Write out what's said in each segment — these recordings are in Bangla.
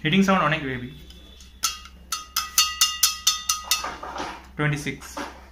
হিটিং সাউন্ড অনেক হেভি। 26।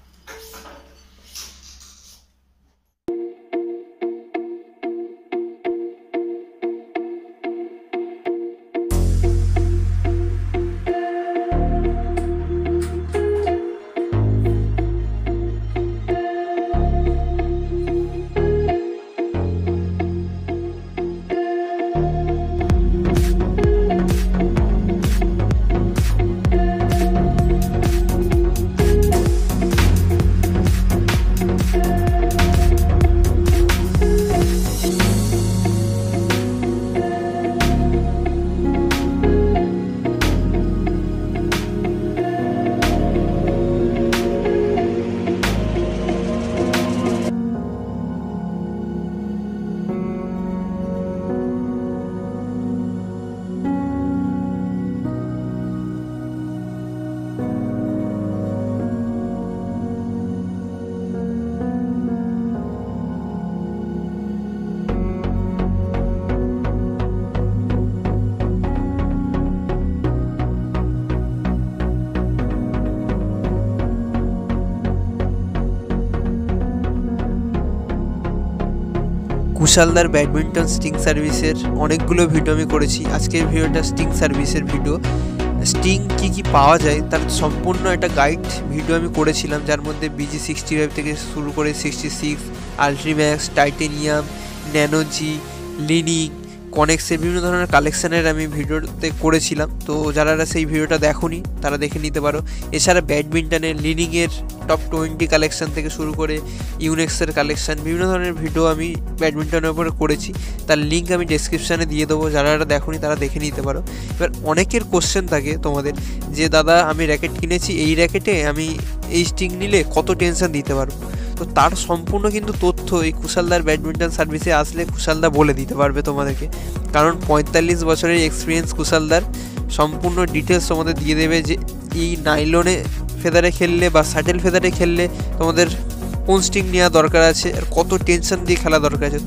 কুশালদার ব্যাডমিন্টন স্টিং সার্ভিসের অনেকগুলো ভিডিও আমি করেছি। আজকের ভিডিওটা স্টিং সার্ভিসের ভিডিও। স্টিং কি পাওয়া যায় তার সম্পূর্ণ একটা গাইড ভিডিও আমি করেছিলাম, যার মধ্যে BG65 থেকে শুরু করে 66, আল্ট্রিম্যাক্স, টাইটেনিয়াম, ন্যানোজি, লিনিং, কনেক্সের বিভিন্ন ধরনের কালেকশানের আমি ভিডিওতে করেছিলাম। তো যারা সেই ভিডিওটা দেখোনি তারা দেখে নিতে পারো। এছাড়া ব্যাডমিন্টনের লিনিংয়ের টপ 20 কালেকশান থেকে শুরু করে ইউনেক্সের কালেকশান, বিভিন্ন ধরনের ভিডিও আমি ব্যাডমিন্টনের উপরে করেছি। তার লিঙ্ক আমি ডেসক্রিপশানে দিয়ে দেবো, যারা দেখোনি তারা দেখে নিতে পারো। এবার অনেকের কোশ্চেন থাকে তোমাদের যে দাদা আমি র্যাকেট কিনেছি, এই র্যাকেটে আমি এই স্টিং নিলে কত টেনশন দিতে পারবো। তো তার সম্পূর্ণ কিন্তু তথ্য এই কুশালদার ব্যাডমিন্টন সার্ভিসে আসলে কুশালদা বলে দিতে পারবে তোমাদেরকে, কারণ 45 বছরের এক্সপিরিয়েন্স কুশালদার। সম্পূর্ণ ডিটেলস তোমাদের দিয়ে দেবে যে এই নাইলনে ফেদারে খেললে বা শাটেল ফেদারে খেললে তোমাদের কোন স্টিং নেওয়া দরকার আছে আর কত টেনশন দিয়ে খেলা দরকার আছে। তো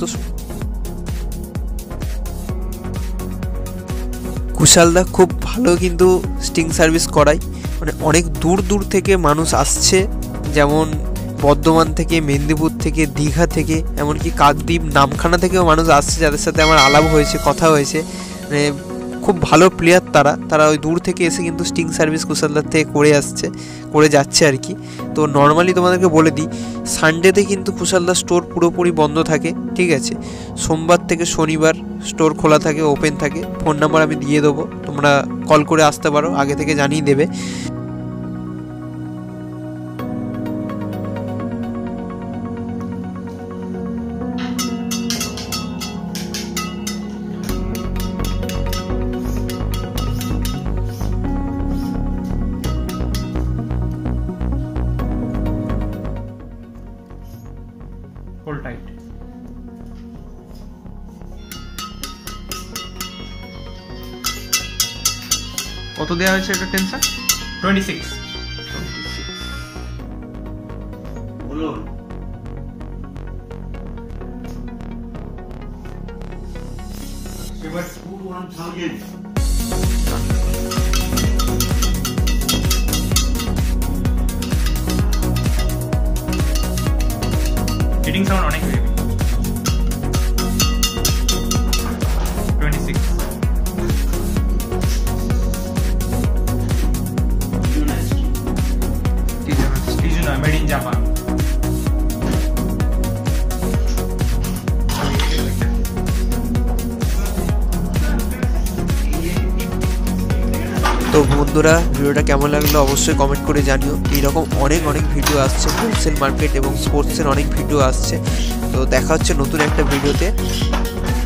কুশালদা খুব ভালো কিন্তু স্টিং সার্ভিস করায়, মানে অনেক দূর দূর থেকে মানুষ আসছে, যেমন বর্ধমান থেকে, মেদিনীপুর থেকে, দীঘা থেকে, এমনকি কাকদ্বীপ, নামখানা থেকেও মানুষ আসছে, যাদের সাথে আমার আলাপ হয়েছে, কথা হয়েছে। মানে খুব ভালো প্লেয়ার তারা ওই দূর থেকে এসে কিন্তু স্টিং সার্ভিস কুশালদার থেকে করে যাচ্ছে আর কি। তো নর্মালি তোমাদেরকে বলে দিই, সানডেতে কিন্তু কুশালদার স্টোর পুরোপুরি বন্ধ থাকে, ঠিক আছে। সোমবার থেকে শনিবার স্টোর খোলা থাকে, ওপেন থাকে। ফোন নাম্বার আমি দিয়ে দেবো, তোমরা কল করে আসতে পারো, আগে থেকে জানিয়ে দেবে। Hold tight. কত দেওয়া হয়েছে এটা টেনশন? 26। বলুন। এবার 1000। হিটিং সাউন্ড অনেক heavy. 26। Kizuna made in Japan। তো বন্ধুরা, ভিডিওটা কেমন লাগলো অবশ্যই কমেন্ট করে জানিও। এইরকম অনেক ভিডিও আসছে, হোলসেল মার্কেট এবং স্পোর্টসের অনেক ভিডিও আসছে। তো দেখা হচ্ছে নতুন একটা ভিডিওতে।